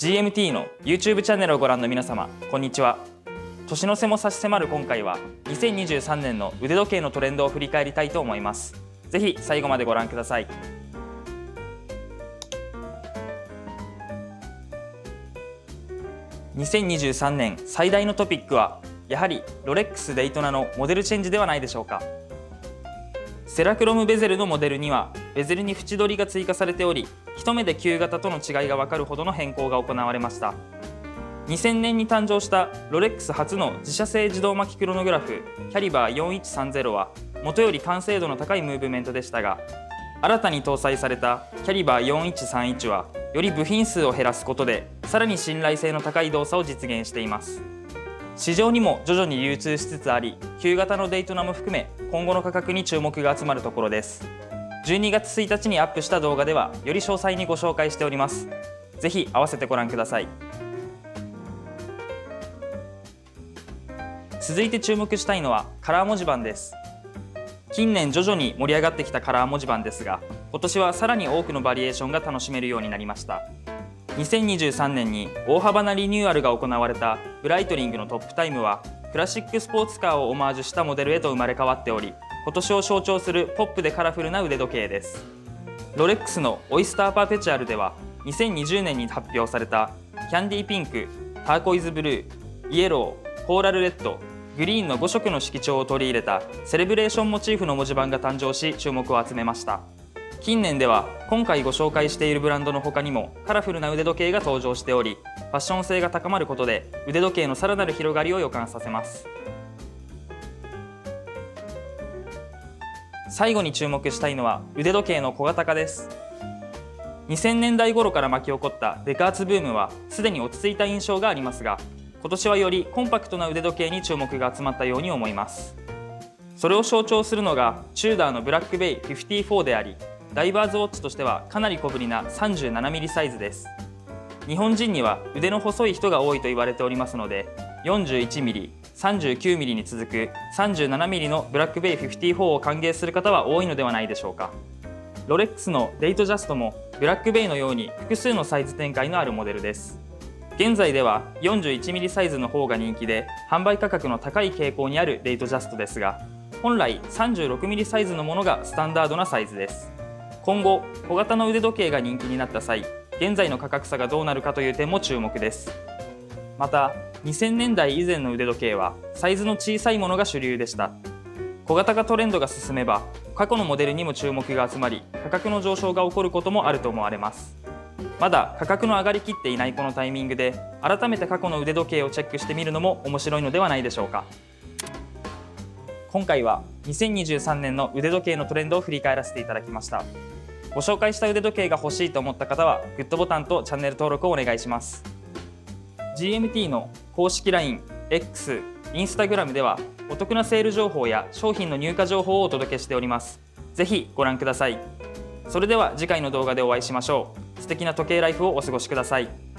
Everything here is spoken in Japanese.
GMT の YouTube チャンネルをご覧の皆様、こんにちは。年の瀬も差し迫る今回は2023年の腕時計のトレンドを振り返りたいと思います。ぜひ最後までご覧ください。2023年最大のトピックはやはりロレックスデイトナのモデルチェンジではないでしょうか。セラクロムベゼルのモデルにはベゼルに縁取りが追加されており、一目で旧型との違いが分かるほどの変更が行われました。2000年に誕生したロレックス初の自社製自動巻きクロノグラフキャリバー4130は元より完成度の高いムーブメントでしたが、新たに搭載されたキャリバー4131はより部品数を減らすことでさらに信頼性の高い動作を実現しています。市場にも徐々に流通しつつあり、旧型のデイトナも含め今後の価格に注目が集まるところです。12月1日にアップした動画ではより詳細にご紹介しております。ぜひ合わせてご覧ください。続いて注目したいのはカラー文字盤です。近年徐々に盛り上がってきたカラー文字盤ですが、今年はさらに多くのバリエーションが楽しめるようになりました。2023年に大幅なリニューアルが行われたブライトリングのトップタイムはクラシックスポーツカーをオマージュしたモデルへと生まれ変わっており、今年を象徴するポップでカラフルな腕時計です。ロレックスのオイスターパーペチュアルでは2020年に発表されたキャンディーピンク、ターコイズブルー、イエロー、コーラルレッド、グリーンの5色の色調を取り入れたセレブレーションモチーフの文字盤が誕生し注目を集めました。近年では今回ご紹介しているブランドの他にもカラフルな腕時計が登場しており、ファッション性が高まることで腕時計のさらなる広がりを予感させます。最後に注目したいのは腕時計の小型化です。2000年代頃から巻き起こったデカーツブームはすでに落ち着いた印象がありますが、今年はよりコンパクトな腕時計に注目が集まったように思います。それを象徴するのがチューダーのブラックベイ54であり、ダイバーズウォッチとしてはかなり小ぶりな 37mm サイズです。日本人には腕の細い人が多いと言われておりますので、41mm、39mm に続く 37mm のブラックベイ54を歓迎する方は多いのではないでしょうか。ロレックスのデイトジャストもブラックベイのように複数のサイズ展開のあるモデルです。現在では 41mm サイズの方が人気で販売価格の高い傾向にあるデイトジャストですが、本来 36mm サイズのものがスタンダードなサイズです。今後小型の腕時計が人気になった際、現在の価格差がどうなるかという点も注目です。また2000年代以前の腕時計はサイズの小さいものが主流でした。小型化トレンドが進めば過去のモデルにも注目が集まり、価格の上昇が起こることもあると思われます。まだ価格の上がりきっていないこのタイミングで改めて過去の腕時計をチェックしてみるのも面白いのではないでしょうか。今回は2023年の腕時計のトレンドを振り返らせていただきました。ご紹介した腕時計が欲しいと思った方はグッドボタンとチャンネル登録をお願いします。 GMT の公式 LINE、X、Instagram ではお得なセール情報や商品の入荷情報をお届けしております。ぜひご覧ください。それでは次回の動画でお会いしましょう。素敵な時計ライフをお過ごしください。